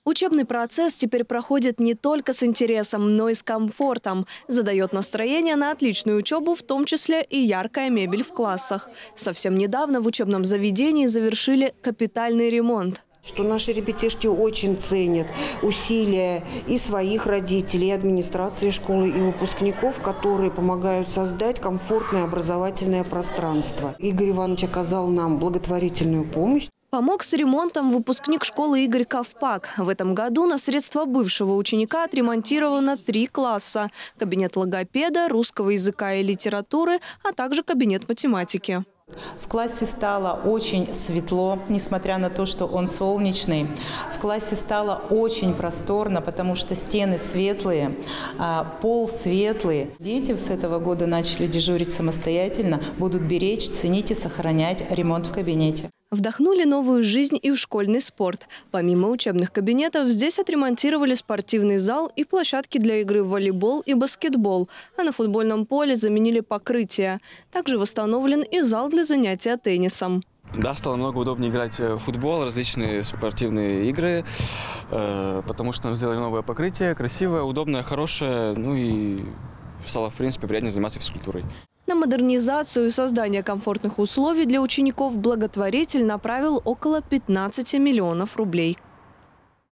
Учебный процесс теперь проходит не только с интересом, но и с комфортом. Задает настроение на отличную учебу, в том числе и яркая мебель в классах. Совсем недавно в учебном заведении завершили капитальный ремонт. Что наши ребятишки очень ценят усилия и своих родителей, и администрации школы, и выпускников, которые помогают создать комфортное образовательное пространство. Игорь Иванович оказал нам благотворительную помощь. Помог с ремонтом выпускник школы Игорь Ковпак. В этом году на средства бывшего ученика отремонтировано 3 класса. Кабинет логопеда, русского языка и литературы, а также кабинет математики. В классе стало очень светло, несмотря на то, что он солнечный. В классе стало очень просторно, потому что стены светлые, пол светлый. Дети с этого года начали дежурить самостоятельно, будут беречь, ценить и сохранять ремонт в кабинете. Вдохнули новую жизнь и в школьный спорт. Помимо учебных кабинетов, здесь отремонтировали спортивный зал и площадки для игры в волейбол и баскетбол. А на футбольном поле заменили покрытие. Также восстановлен и зал для занятия теннисом. Да, стало много удобнее играть в футбол, различные спортивные игры, потому что нам сделали новое покрытие, красивое, удобное, хорошее, ну и стало, в принципе, приятнее заниматься физкультурой. На модернизацию и создание комфортных условий для учеников благотворитель направил около 15 миллионов рублей.